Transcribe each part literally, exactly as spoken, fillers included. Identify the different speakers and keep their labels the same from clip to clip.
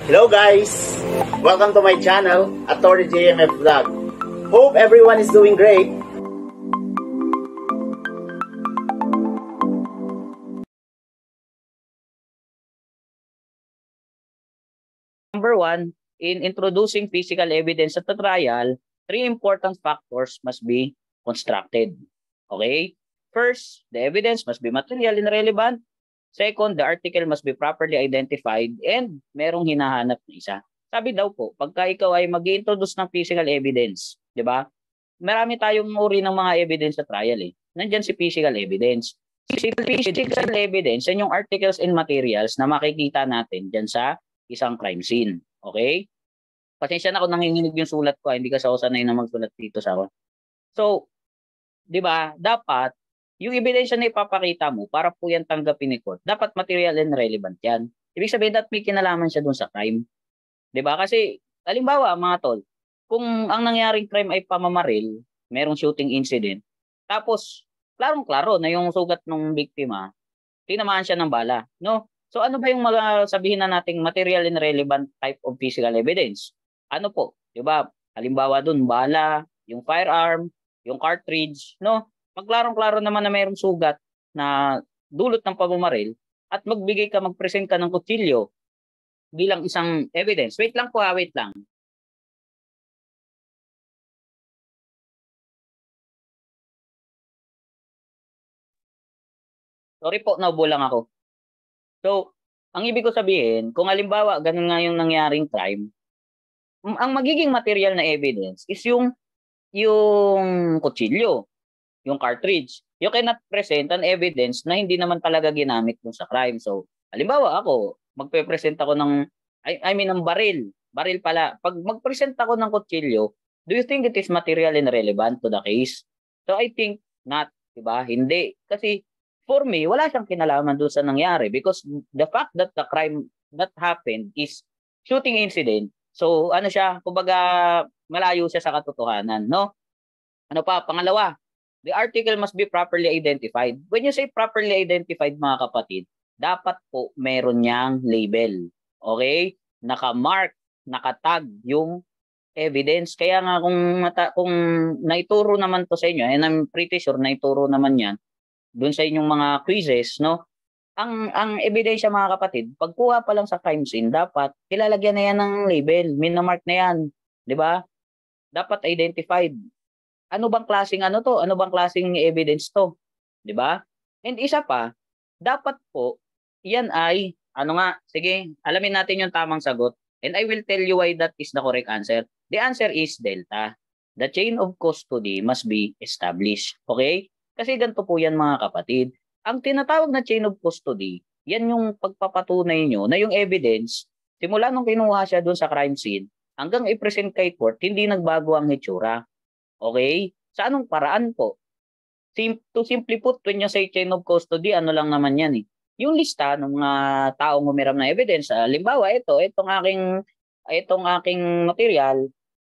Speaker 1: Hello guys! Welcome to my channel, Attorney J M F Vlog. Hope everyone is doing great.
Speaker 2: Number one, in introducing physical evidence at the trial, three important factors must be constructed. Okay? First, the evidence must be material and relevant. Second, the article must be properly identified and merong hinahanap na isa. Sabi daw po, pagka ikaw ay mag-introduce ng physical evidence, di ba? Marami tayong uri ng mga evidence sa trial eh. Nandyan si physical evidence. Si physical evidence, yan yung articles and materials na makikita natin dyan sa isang crime scene. Okay? Pasensya na kung nanginginig yung sulat ko, hindi kasi ako sanay na magsulat dito sa ako. So, di ba, dapat yung ebidensya na ipapakita mo para po yan tanggapin ni court, dapat material and relevant yan. Ibig sabihin that may kinalaman siya dun sa crime. Diba? Kasi, halimbawa mga tol, kung ang nangyaring crime ay pamamaril, merong shooting incident, tapos, klarong-klaro na yung sugat ng biktima, tinamaan siya ng bala. No? So ano ba yung mga sabihin na nating material and relevant type of physical evidence? Ano po? Diba? Halimbawa dun, bala, yung firearm, yung cartridge, no? Magklarong-klaro naman na mayroong sugat na dulot ng pamamaril at magbigay ka, mag-present ka ng kutsilyo bilang isang evidence. Wait lang po ha, wait lang. Sorry po, naubo lang ako. So, ang ibig ko sabihin, kung halimbawa ganun nga yung nangyaring crime, ang magiging material na evidence is yung yung kutsilyo, yung cartridge. You cannot present an evidence na hindi naman talaga ginamit dun sa crime. So, halimbawa ako, magpe-present ako ng, I, I mean, ng baril. Baril pala. Pag mag-present ako ng kutsilyo, do you think it is material and relevant to the case? So, I think not. Diba? Hindi. Kasi, for me, wala siyang kinalaman doon sa nangyari because the fact that the crime that happened is shooting incident. So, ano siya, kumbaga, malayo siya sa katotohanan, no? Ano pa? Pangalawa, the article must be properly identified. When you say properly identified, mga kapatid, dapat po meron niyang label. Okay? Naka-mark, nakatag yung evidence. Kaya nga kung, mata, kung naituro naman to sa inyo, and I'm pretty sure naituro naman yan, dun sa inyong mga quizzes, no? Ang ang ebidensya mga kapatid, pagkuha pa lang sa crime scene, dapat ilalagyan na yan ng label, minamark na yan, 'di ba? Dapat identified. Ano bang klaseng ano to? Ano bang klaseng evidence to? 'Di ba? And isa pa, dapat po 'yan ay ano nga, sige, alamin natin yung tamang sagot. And I will tell you why that is the correct answer. The answer is delta. The chain of custody must be established. Okay? Kasi ganito po 'yan mga kapatid. Ang tinatawag na chain of custody, 'yan yung pagpapatunay nyo na yung evidence, simula nung kinuha siya doon sa crime scene, hanggang i-present kay court, hindi nagbago ang hitsura. Okay? Sa anong paraan po? Sim to simply put, when you say chain of custody, ano lang naman yan eh. Yung lista ng mga taong humiram na evidence, halimbawa ito, itong aking, itong aking material,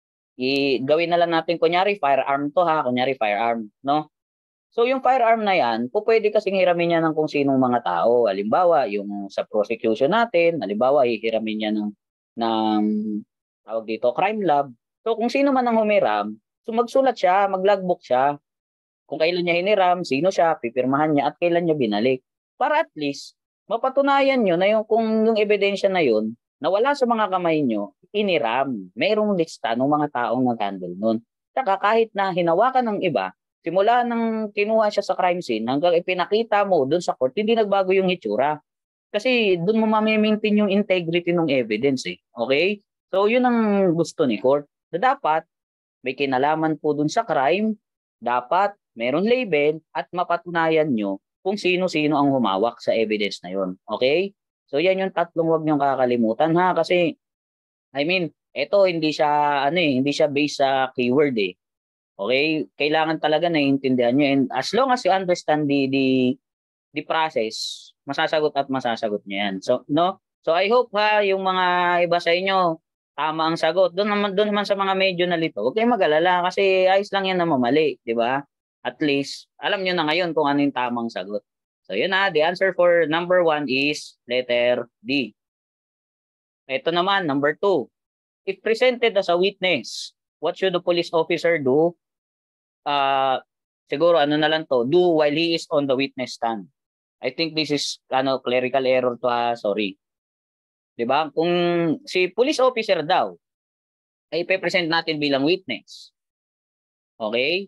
Speaker 2: i gawin na lang natin kunyari firearm to ha, kunyari firearm, no? So yung firearm na yan, po pwede kasing hiramin niya ng kung sinong mga tao. Halimbawa, yung sa prosecution natin, halimbawa, hihiramin niya ng, ng tawag dito, crime lab. So kung sino man ang humiram, so magsulat siya, mag-logbook siya. Kung kailan niya hiniram, sino siya, pipirmahan niya, at kailan niya binalik. Para at least, mapatunayan nyo na yung, kung yung ebidensya na yun, na wala sa mga kamay nyo, iniram. Mayroong lista ng mga taong nag-handle nun. Saka kahit na hinawakan ng iba, simula nang kinuha siya sa crime scene hanggang ipinakita mo doon sa court, hindi nagbago yung hitsura. Kasi doon mo mamimaintain yung integrity ng evidence eh. Okay? So yun ang gusto ni court. So, dapat may kinalaman po doon sa crime, dapat meron label at mapatunayan nyo kung sino-sino ang humawak sa evidence na yun. Okay? So yan yung tatlong wag niyong kakalimutan ha kasi I mean, eto hindi siya ano eh, hindi siya based sa keyword eh. Okay, kailangan talaga naiintindihan niyo and as long as you understand the the the process, masasagot at masasagot niyo 'yan. So, no? So I hope ha yung mga iba sa inyo tama ang sagot. Doon naman doon naman sa mga medyo nalito. Huwag kayong mag-alala kasi ayos lang 'yan na mamali, 'di ba? At least alam niyo na ngayon kung ano yung tamang sagot. So yun na, the answer for number one is letter D. Ito naman, number two. If presented as a witness, what should the police officer do? Uh, siguro ano na lang to, do while he is on the witness stand. I think this is ano clerical error to ha, sorry. 'Di ba? Kung si police officer daw ay ipe-present natin bilang witness. Okay?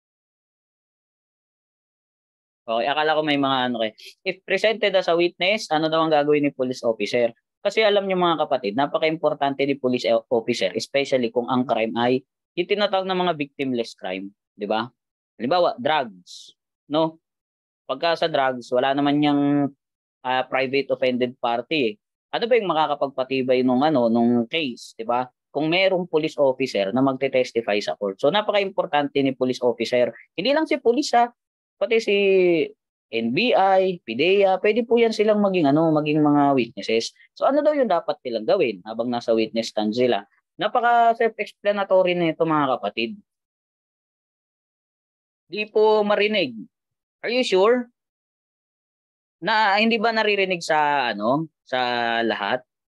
Speaker 2: Okay, akala ko may mga ano kay. If presented as a witness, ano daw ang gagawin ni police officer? Kasi alam niyo mga kapatid, napaka-importante ni police officer, especially kung ang crime ay yung tinatawag na mga victimless crime, 'di ba? Halimbawa, drugs, no? Pagka sa drugs, wala naman yang uh, private offended party. Eh. Ano ba yung makakapagpatibay nung ano, nung case, 'di ba? Kung merong police officer na magte-testify sa court. So napaka-importante ni police officer. Hindi lang si police ha, pati si N B I, PIDEA, pwede po yan silang maging ano, maging mga witnesses. So ano daw yung dapat nilang gawin habang nasa witness stand sila? Napaka self-explanatory na ito mga kapatid. Di po marinig. Are you sure? Na hindi ba naririnig sa ano, sa lahat?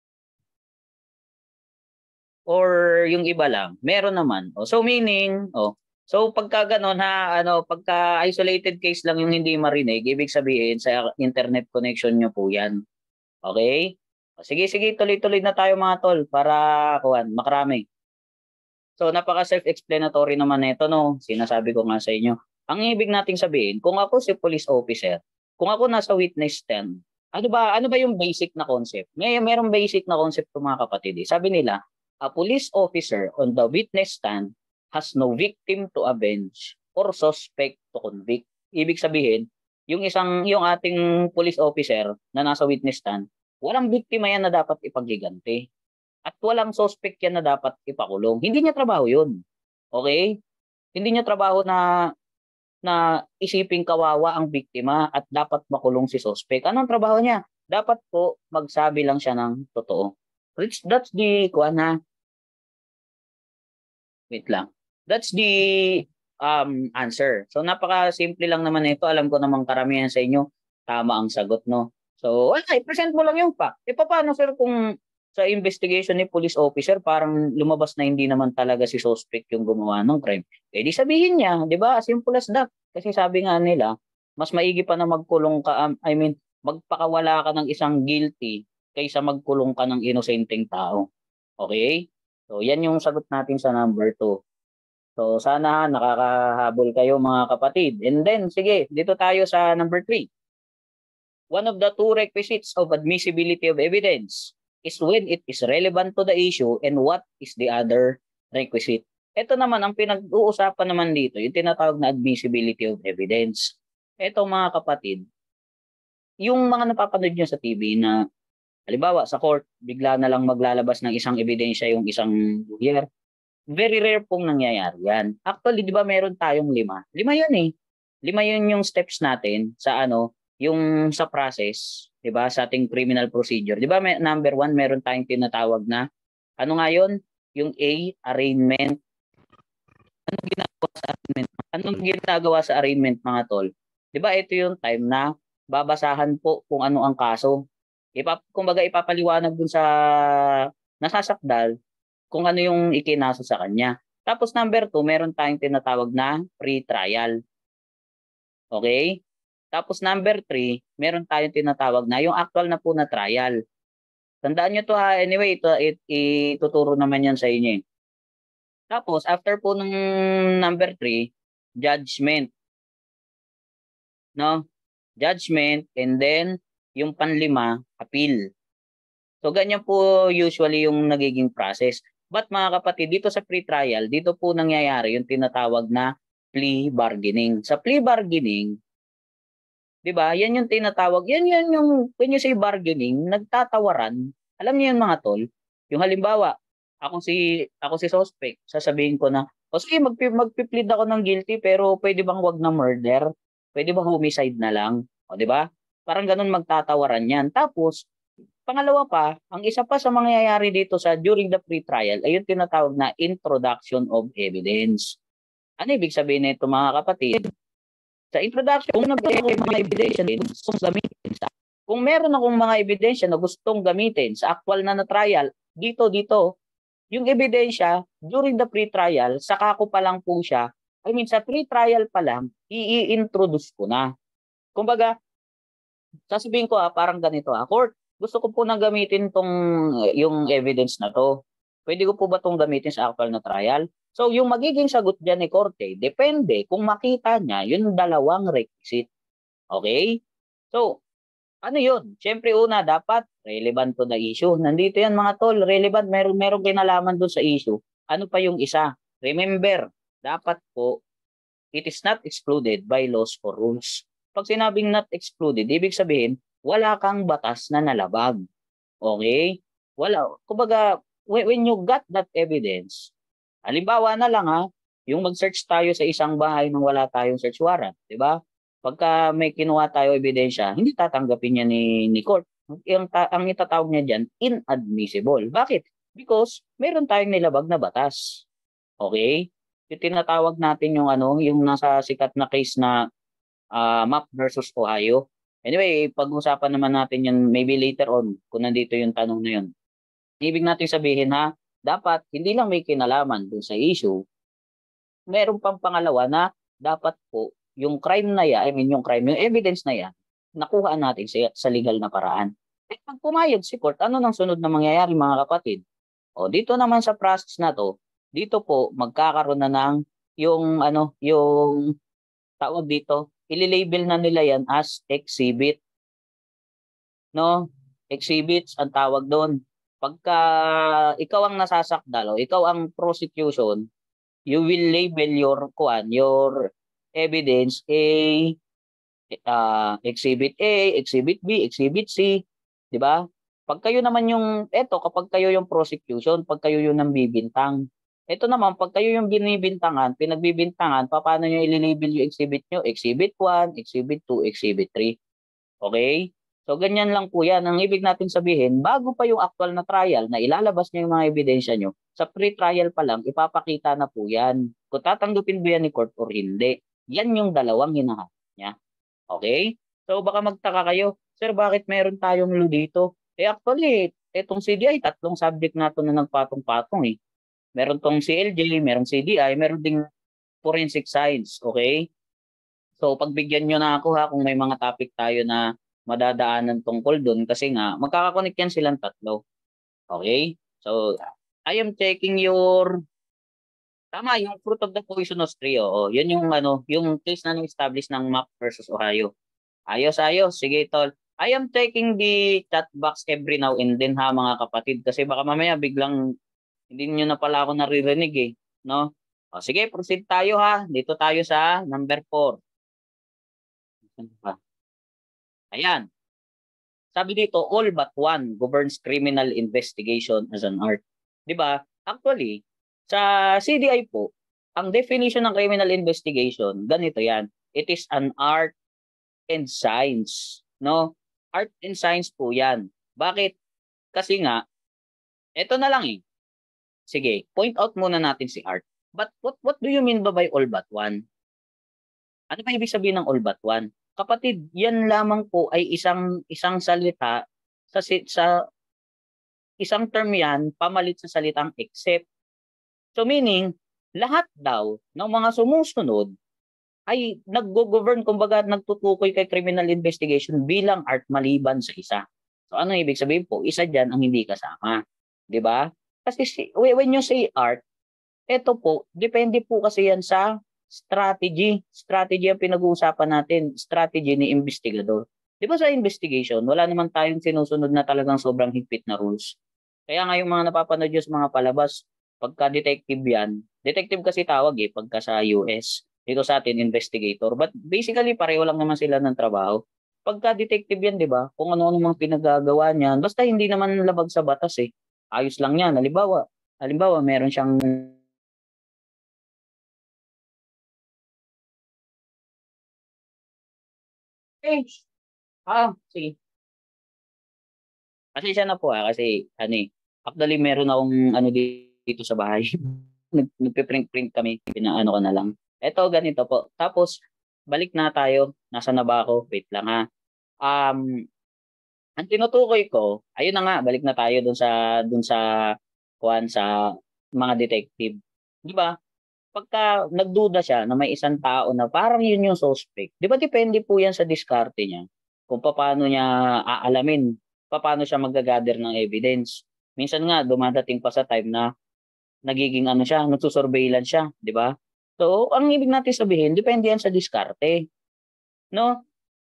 Speaker 2: Or yung iba lang? Meron naman. Oh, so meaning, oh, so pagka gano'n ha, ano, pagka isolated case lang yung hindi marinig, ibig sabihin sa internet connection nyo po 'yan. Okay? O, sige sige, tuloy-tuloy na tayo mga tol para kuwan, makarami. So napaka self-explanatory naman nito no. Sinasabi ko nga sa inyo. Ang ibig nating sabihin, kung ako si police officer, kung ako nasa witness stand, ano ba ano ba yung basic na concept? May merong basic na concept to mga kapatid. Eh. Sabi nila, a police officer on the witness stand has no victim to avenge or suspect to convict. Ibig sabihin, yung isang yung ating police officer na nasa witness stand, walang biktima yan na dapat ipaghiganti. At walang suspect yan na dapat ipakulong. Hindi niya trabaho yun. Okay? Hindi niya trabaho na na isiping kawawa ang biktima at dapat makulong si suspect. Anong trabaho niya? Dapat po magsabi lang siya ng totoo. That's the kuan na. Wait lang. That's the um answer. So napaka-simple lang naman nito. Alam ko namang karamihan sa inyo tama ang sagot, no? So, okay, present mo lang yung fact. E paano sir kung sa investigation ni police officer parang lumabas na hindi naman talaga si suspect yung gumawa ng crime? Eh di sabihin niya, 'di ba? Simple as that. Kasi sabi nga nila, mas maigi pa na magkulong ka, um, I mean, magpakawala ka ng isang guilty kaysa magkulong ka ng inosenteng tao. Okay? So, yan yung sagot natin sa number two. So, sana nakakahabol kayo mga kapatid. And then, sige, dito tayo sa number three. One of the two requisites of admissibility of evidence is when it is relevant to the issue and what is the other requisite. Ito naman, ang pinag-uusapan naman dito, yung tinatawag na admissibility of evidence. Ito mga kapatid, yung mga napapanood nyo sa T V na halimbawa sa court, bigla na lang maglalabas ng isang ebidensya yung isang lawyer. Very rare pong nangyayari yan. Actually, di ba meron tayong lima? Lima yun eh. Lima yun yung steps natin sa ano, yung sa process, 'di ba, sa ating criminal procedure. 'Di ba, may, number one, meron tayong tinatawag na ano nga 'yon? Yung A, arraignment. Anong ginagawa sa arraignment? Anong ginagawa sa arraignment mga tol? 'Di ba, ito yung time na babasahan po kung ano ang kaso. Ipap kumbaga ipapaliwanag dun sa nasasakdal kung ano yung ikinaso sa kanya. Tapos number two, meron tayong tinatawag na pre-trial. Okay? Tapos number three, meron tayong tinatawag na yung actual na po na trial. Tandaan nyo to ha, anyway, ito, it, ituturo naman yan sa inyo. Tapos, after po ng number three, judgment. No? Judgment, and then, yung panlima, appeal. So, ganyan po usually yung nagiging process. But mga kapatid, dito sa pre-trial, dito po nangyayari yung tinatawag na plea bargaining. Sa plea bargaining, 'di ba? Yan yung tinatawag. Yan yan yung when you say bargaining, nagtatawaran. Alam niyo yun mga tol? Yung halimbawa, ako si ako si suspect, sasabihin ko na, "O sige, mag magpi-plead ako ng guilty pero pwede bang wag na murder? Pwede bang homicide na lang?" O 'di ba? Parang ganun magtatawaran yan. Tapos, pangalawa pa, ang isa pa sa mangyayari dito sa during the pre-trial ay yung tinatawag na introduction of evidence. Ano ibig sabihin nito mga kapatid? Sa introduction, kung nag-mga ebidensya din, kung gamitin sa Kung meron akong mga ebidensya na gustong gamitin sa actual na na trial, dito, dito, yung ebidensya during the pre-trial, saka ko pa lang po siya, I mean sa pre-trial pa lang, i-introduce ko na. Kumbaga, sasabihin ko ah, parang ganito ah, court, gusto ko po na gamitin tong yung evidence na to. Pwede ko po ba tong gamitin sa actual na trial? So yung magiging sagot diyan ni korte, depende kung makita niya yung dalawang requisite. Okay? So, ano yun? Siyempre una, dapat relevant to the issue. Nandito yan mga tol, relevant, meron, meron kinalaman doon sa issue. Ano pa yung isa? Remember, dapat po, it is not excluded by laws or rules. Pag sinabing not excluded, ibig sabihin, wala kang batas na nalabag. Okay? Wala. Kumbaga, when, when you got that evidence, halimbawa na lang ha, yung mag-search tayo sa isang bahay nung wala tayong search warrant, di ba? Pagka may kinuha tayo ebidensya, hindi tatanggapin niya ni, ni court. Ang, ang itatawag niya dyan, inadmissible. Bakit? Because meron tayong nilabag na batas. Okay? Yung tinatawag natin yung ano, yung nasa sikat na case na uh, Map versus Ohio. Anyway, pag-usapan naman natin yun maybe later on kung nandito yung tanong na yun. Ibig natin sabihin ha, dapat hindi lang may kinalaman dun sa issue, meron pang pangalawa na dapat po yung crime na yan, I mean yung crime, yung evidence na yan, nakuha natin sa, sa legal na paraan. Eh, pag pumayag si court, ano nang sunod na mangyayari mga kapatid? O dito naman sa process na to, dito po magkakaroon na ng yung ano, yung tawag dito, ililabel na nila yan as exhibit. No? Exhibits ang tawag doon. Pagka ikaw ang nasasakdal o ikaw ang prosecution, you will label your kuan, your evidence A, uh, exhibit A, exhibit B, exhibit C, 'di ba? Pag kayo naman yung eto, kapag kayo yung prosecution, pag kayo yung nambibintang. Ito naman, pag kayo yung binibintangan, pinagbibintangan, paano nyo ililabel yung exhibit nyo? Exhibit one, exhibit two, exhibit three. Okay? So, ganyan lang po yan. Ang ibig natin sabihin, bago pa yung actual na trial na ilalabas nyo yung mga ebidensya nyo, sa pre-trial pa lang, ipapakita na po yan. Kung tatanggapin ba yan ni court or hindi. Yan yung dalawang hinahanap niya. Okay? So, baka magtaka kayo, sir, bakit meron tayong law dito? Eh, actually, etong C D I, tatlong subject na ito na nagpatong-patong eh. Meron tong C L J, meron C D I, meron ding forensic science. Okay? So, pagbigyan nyo na ako ha, kung may mga topic tayo na madadaanan tungkol dun kasi nga magkakakonek yan silang tatlo. Okay? So, I am checking your tama, yung fruit of the poisonous tree. Oo, yun yung ano, yung case na na-establish ng Map versus Ohio. Ayos, ayos. Sige, tol. I am checking the chat box every now and then ha, mga kapatid. Kasi baka mamaya biglang hindi nyo na pala ako naririnig eh. No? O, sige, proceed tayo ha. Dito tayo sa number four. Ayan. Sabi dito, all but one governs criminal investigation as an art. 'Di ba? Actually, sa C D I po, ang definition ng criminal investigation, ganito 'yan. It is an art and science, no? Art and science po 'yan. Bakit? Kasi nga ito na lang eh. Sige, point out muna natin si art. But what what do you mean ba by all but one? Ano ba ibig sabihin ng all but one? Kapatid, yan lamang po ay isang isang salita sa sa isang term yan pamalit sa salitang except. So meaning, lahat daw ng mga sumusunod ay naggo-govern, kumbaga nagtutukoy kay criminal investigation bilang art maliban sa isa. So ano ibig sabihin po? Isa diyan ang hindi kasama. 'Di ba? Kasi si, when you say art, ito po, depende po kasi yan sa strategy. Strategy ang pinag-uusapan natin. Strategy ni investigador. Di ba sa investigation, wala naman tayong sinusunod na talagang sobrang higpit na rules. Kaya nga yung mga napapanood yung mga palabas, pagka detective yan, detective kasi tawag eh, pagka sa U S. Dito sa atin, investigator. But basically, pareho lang naman sila ng trabaho. Pagka detective yan, di ba? Kung ano-ano mga pinagagawa niyan, basta hindi naman labag sa batas eh. Ayos lang yan. Halimbawa, halimbawa meron siyang eh, ah, sige. Kasi siya na po ah, kasi ano eh, actually meron akong ano dito sa bahay. Nag, nagpe-print-print kami, pinaano ko na lang. Eto, ganito po. Tapos, balik na tayo. Nasa na ba ako? Wait lang ha. Um, Ang tinutukoy ko, ayun na nga, balik na tayo dun sa dun sa kuan sa mga detective. 'Di ba? Pagka nagduda siya na may isang tao na parang yun yung suspect, 'di ba depende po yan sa diskarte niya kung paano niya aalamin, paano siya magga-gather ng evidence. Minsan nga dumadating pa sa time na nagiging ano siya, nagsusurveillance siya, 'di ba? So, ang ibig natin sabihin, depende yan sa diskarte, no?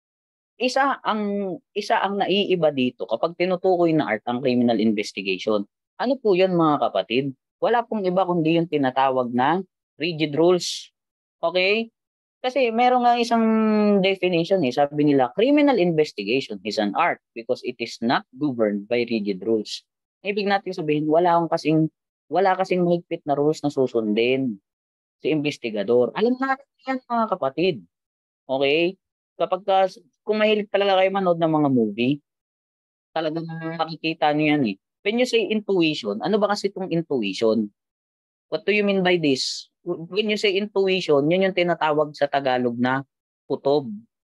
Speaker 2: Isa ang isa ang naiiba dito kapag tinutukoy na art ang criminal investigation. Ano po 'yun mga kapatid? Wala pong iba kundi yung tinatawag na rigid rules. Okay? Kasi meron nga isang definition eh. Sabi nila, criminal investigation is an art because it is not governed by rigid rules. Ibig natin sabihin, wala akong kasing wala kasing mahigpit na rules na susundin si investigador. Alam natin yan mga kapatid. Okay? Kapag ka, kung mahilig talaga kayo manood ng mga movie, talagang makikita niyo yan eh. When you say intuition, ano ba kasi itong intuition? What do you mean by this? When you say intuition, yun yung tinatawag sa Tagalog na kutob.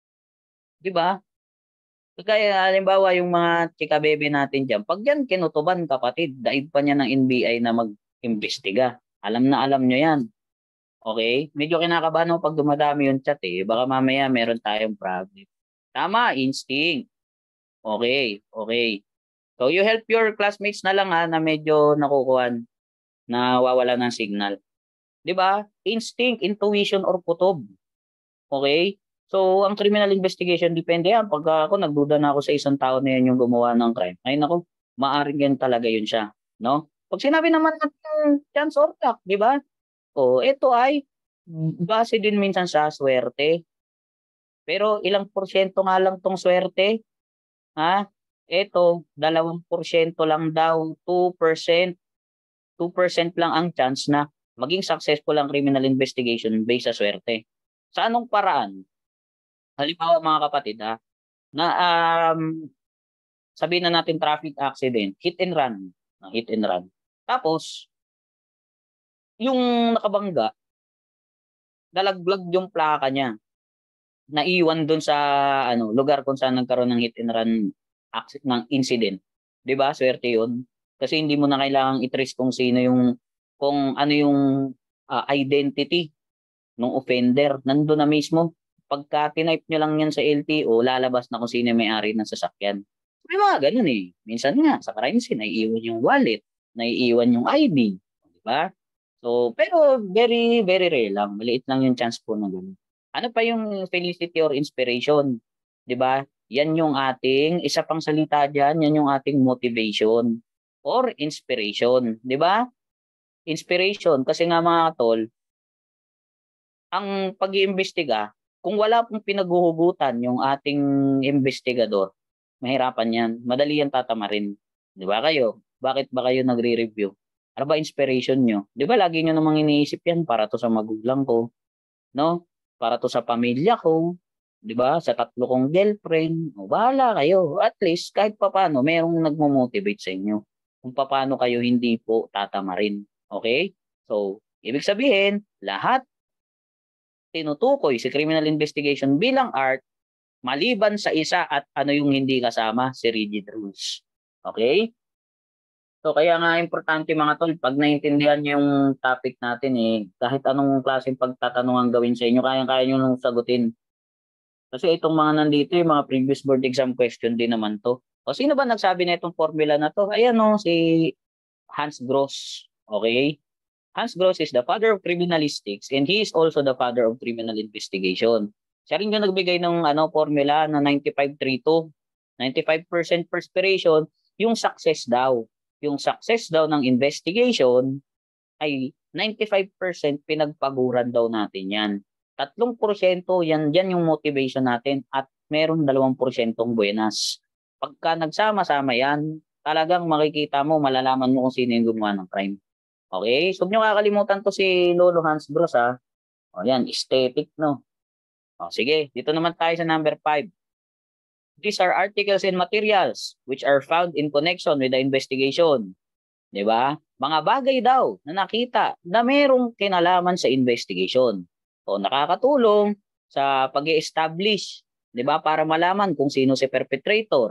Speaker 2: Di ba? Kaya halimbawa yung mga chika bebe natin dyan, pag yan kinutuban kapatid, daig pa niya ng N B I na mag-imbestiga. Alam na alam nyo yan. Okay? Medyo kinakabahan ako pag dumadami yung chat eh. Baka mamaya meron tayong problem. Tama, instinct. Okay, okay. So you help your classmates na lang ha na medyo nakukuhan, na wawala ng signal. 'Di ba? Instinct, intuition or kutob. Okay? So ang criminal investigation depende yan. Pag ako nagduda na ako sa isang tao na yan yung gumawa ng crime. Ay nako, maaring yan talaga yun siya, no? Pag sinabi naman natin chance or luck, 'di ba? O ito ay base din minsan sa swerte. Pero ilang porsyento nga lang tong swerte? Ha? Eto, dalawang porsyento lang daw, two percent. two percent lang ang chance na maging successful ang criminal investigation based sa swerte. Sa anong paraan? Halimbawa mga kapatid ha, na um, sabihin na natin traffic accident, hit and run. Hit and run. Tapos, yung nakabangga, dalaglag yung plaka niya. Naiwan doon sa ano lugar kung saan nagkaroon ng hit and run accident, ng incident. 'Di ba? Swerte 'yun. Kasi hindi mo na kailangang i-trace kung sino yung kung ano yung uh, identity ng offender. Nandoon na mismo. Pagka tinype nyo lang yan sa L T O, lalabas na kung sino yung may-ari ng sasakyan. May mga ganun eh. Minsan nga, sa crime scene, naiiwan yung wallet, naiiwan yung I D. 'Di ba? So, pero very, very rare lang. Maliit lang yung chance po na ganun. Ano pa yung felicity or inspiration? 'Di ba? Yan yung ating, isa pang salita dyan, yan yung ating motivation or inspiration. 'Di ba? Inspiration. Kasi nga mga tol, ang pag-iimbestiga, kung wala pong pinaghuhugutan yung ating investigador, mahirapan yan. Madali yan tatamarin. 'Di ba kayo? Bakit ba kayo nagre-review? Ano ba inspiration nyo? 'Di ba lagi nyo namang iniisip yan para to sa magulang ko, no? Para to sa pamilya ko, 'di ba? Sa tatlo kong girlfriend. O bahala kayo. At least kahit papaano merong nagmo-motivate sa inyo kung paano kayo hindi po tatamarin. Okay? So, ibig sabihin, lahat tinutukoy si criminal investigation bilang art maliban sa isa at ano yung hindi kasama, si rigid rules. Okay? So kaya nga importante mga tol, pag naintindihan niyo yung topic natin eh, kahit anong klaseng pagtatanungan gawin sa inyo, kayang-kaya niyo nung sagutin. Kasi itong mga nandito, yung mga previous board exam question din naman to. O sino ba nagsabi na itong formula na to? Ayan o, si Hans Gross. Okay? Hans Gross is the father of criminalistics and he is also the father of criminal investigation. Siya rin yung nagbigay ng ano, formula na ninety-five three two. ninety-five percent perspiration, yung success daw. Yung success daw ng investigation ay ninety-five percent pinagpaguran daw natin yan. Tatlong porsyento, yan, yan yung motivation natin at meron dalawang porsyentong buenas. Pagka nagsama-sama yan, talagang makikita mo, malalaman mo kung sino yung gumawa ng crime. Okay? So, huwag nyo kakalimutan to si Lolo Hans Bros ha. O yan, aesthetic no. O sige, dito naman tayo sa number five. These are articles and materials which are found in connection with the investigation. 'Di ba? Mga bagay daw na nakita na mayroong kinalaman sa investigation. O nakakatulong sa pag-i-establish, 'di ba? Para malaman kung sino si perpetrator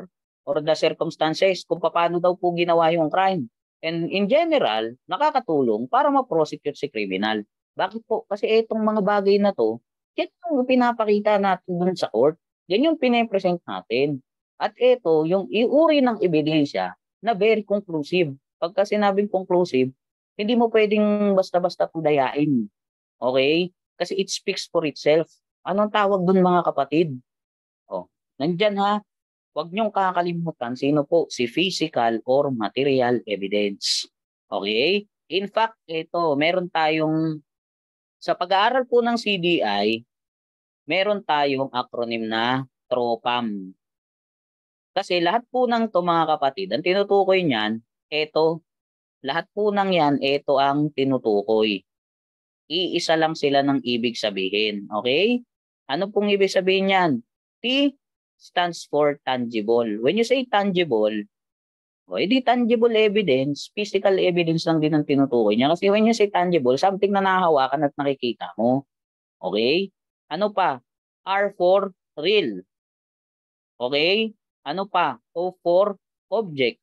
Speaker 2: or the circumstances kung paano daw po ginawa yung crime. And in general, nakakatulong para ma-prosecute si criminal. Bakit po? Kasi itong mga bagay na to, yan yung pinapakita natin dun sa court. Yan yung pinapresent natin. At ito, yung iuri ng ebidensya na very conclusive. Pagka sinabing conclusive, hindi mo pwedeng basta-basta pudayain. Okay? Kasi it speaks for itself. Anong tawag dun mga kapatid? Oh, nandyan ha. Huwag niyong kakalimutan sino po si physical or material evidence. Okay? In fact, ito, meron tayong, sa pag-aaral po ng C D I, meron tayong acronym na TROPAM. Kasi lahat po ng to mga kapatid, ang tinutukoy niyan, ito, lahat po ng yan, ito ang tinutukoy. Iisa lang sila ng ibig sabihin. Okay? Ano pong ibig sabihin yan? T stands for tangible. When you say tangible, o edi tangible evidence, physical evidence lang din ang tinutukoy niya. Kasi when you say tangible, something na nahahawakan at nakikita mo. Okay? Ano pa? R for real. Okay? Ano pa? O for object.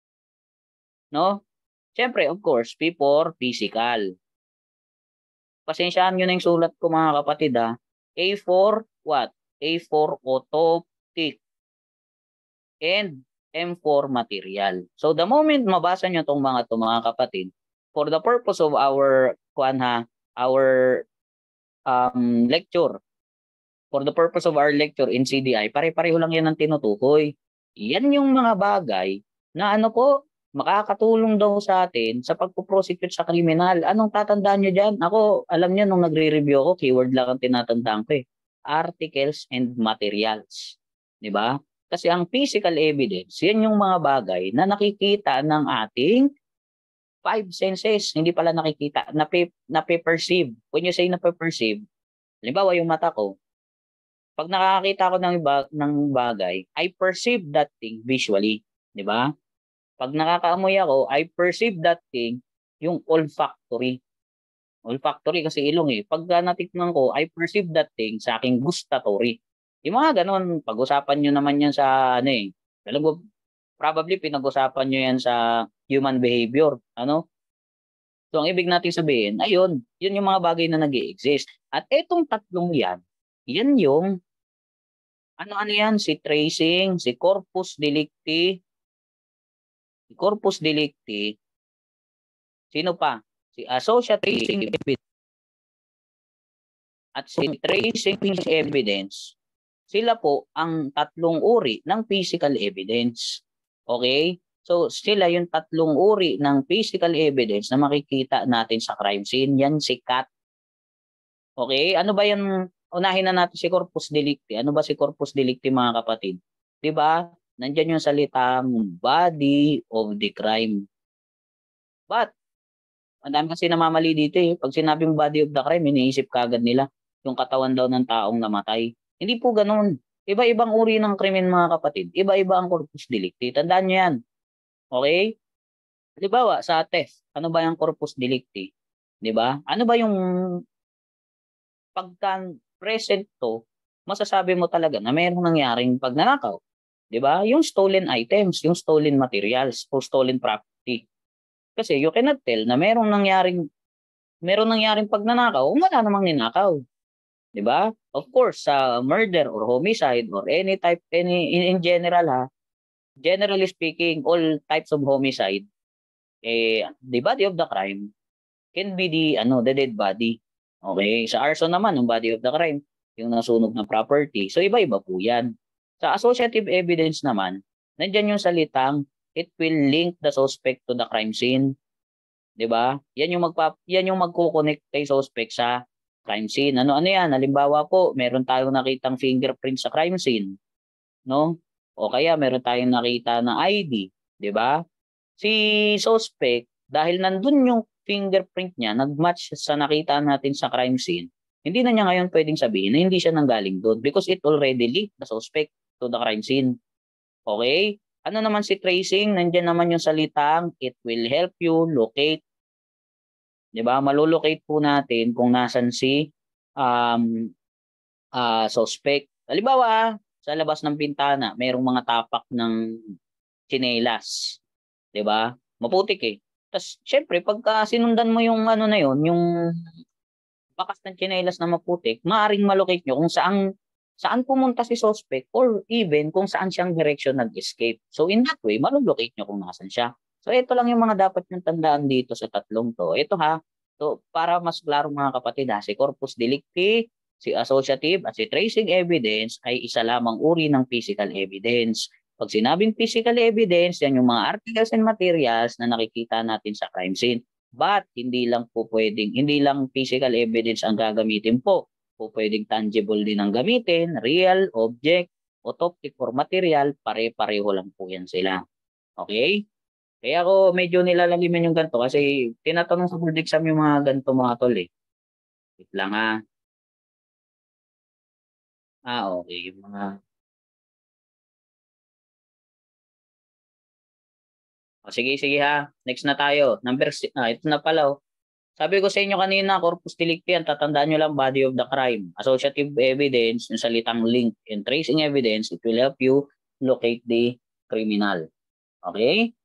Speaker 2: No? Siyempre, of course, P for physical. Pasensyaan nyo na yung sulat ko mga kapatid ha. A for what? A for autoptic. And M for material. So the moment mabasa nyo itong mga to mga kapatid, for the purpose of our kuan ha, our um, lecture, for the purpose of our lecture in C D I, pare-pareho lang yan ang tinutukoy. Yan yung mga bagay na ano po, makakatulong daw sa atin sa pagpo-prosecute sa kriminal. Anong tatandaan nyo dyan? Ako, alam nyo, nung nagre-review ako, keyword lang ang tinatandaan ko eh. Articles and materials. Di ba? Kasi ang physical evidence, yan yung mga bagay na nakikita ng ating five senses. Hindi pala nakikita, nape-perceive. When you say nape-perceive, halimbawa yung mata ko, pag nakakita ko ng, iba, ng bagay, I perceive that thing visually. Di ba? Pag nakakaamoy ako, I perceive that thing, yung olfactory. Olfactory kasi ilong eh. Pag natikman ko, I perceive that thing sa aking gustatory. Yung mga ganon, pag-usapan nyo naman yan sa, ano eh, alam ko, probably pinag-usapan nyo yan sa human behavior. Ano? So, ang ibig natin sabihin, ayun, yun yung mga bagay na nag-i-exist. At etong tatlong yan, yan yung, ano-ano yan, si tracing, si corpus delicti, corpus delicti, sino pa? Si associate tracing evidence at si tracing evidence, sila po ang tatlong uri ng physical evidence. Okay? So, sila yung tatlong uri ng physical evidence na makikita natin sa crime scene. Yan si C A T. Okay? Ano ba yung, unahin na natin si corpus delicti. Ano ba si corpus delicti mga kapatid? Diba? Nandiyan yung salitang body of the crime. But, madami kasi namamali dito eh. Pag sinabing body of the crime, iniisip kagad nila yung katawan daw ng taong namatay. Hindi po ganoon. Iba-ibang uri ng krimen mga kapatid. Iba-iba ang corpus delicti. Tandaan nyo yan. Okay? Halimbawa, sa theft, ano ba yung corpus delicti? Diba? Ano ba yung pagka present to, masasabi mo talaga na mayroong nangyaring pagnanakaw. Diba? Yung stolen items, yung stolen materials, o stolen property. Kasi you cannot tell na merong nangyaring merong nangyaring pagnanakaw kung wala namang ninakaw. 'Di ba? Of course, sa uh, murder or homicide or any type any in, in general ha, generally speaking, all types of homicide, eh the body of the crime can be the ano, the dead body. Okay? Sa arson naman, yung body of the crime, yung nasunog na property. So iba-iba po 'yan. Sa associative evidence naman, nandiyan yung salitang it will link the suspect to the crime scene. 'Di ba? Yan yung magpa yan yung magko-connect kay suspect sa crime scene. Ano-ano yan? Halimbawa po, meron tayong nakitang fingerprint sa crime scene, no? O kaya meron tayong nakita na I D, 'di ba? Si suspect, dahil nandun yung fingerprint niya, nag-match sa nakita natin sa crime scene, hindi na niya ngayon pwedeng sabihin na hindi siya nanggaling doon because it already linked the suspect to the crime scene. Okay? Ano naman si tracing? Nandiyan naman yung salitang it will help you locate. 'Di ba? Malolocate po natin kung nasan si um uh, suspect. Halimbawa, sa labas ng bintana, mayroong mga tapak ng tsinelas. 'Di ba? Maputik eh. Tapos, syempre, pagka sinundan mo yung ano na yun, yung bakas ng tsinelas na maputik, maaring malocate nyo kung saan saan pumunta si suspect or even kung saan siyang direction nag-escape. So in that way, malolocate nyo kung nasan siya. So ito lang yung mga dapat yung tandaan dito sa tatlong to. Ito ha, to para mas klaro mga kapatid ha, si corpus delicti, si associative at si tracing evidence ay isa lamang uri ng physical evidence. Pag sinabing physical evidence, yan yung mga articles and materials na nakikita natin sa crime scene. But hindi lang po pwedeng, hindi lang physical evidence ang gagamitin po. Po pwedeng tangible din ang gamitin, real, object, autoptic or material, pare-pareho lang po yan sila. Okay? Kaya ako medyo nilalaliman yung ganito kasi tinatanong sa board exam yung mga ganito mga tol eh. Wait lang ha. Ah, okay. Yung mga... O, sige, sige ha. Next na tayo. Number six. Ah, ito na pala oh. Sabi ko sa inyo kanina, corpus delicti, ang tatandaan nyo lang body of the crime. Associative evidence, yung salitang link, and tracing evidence, it will help you locate the criminal. Okay?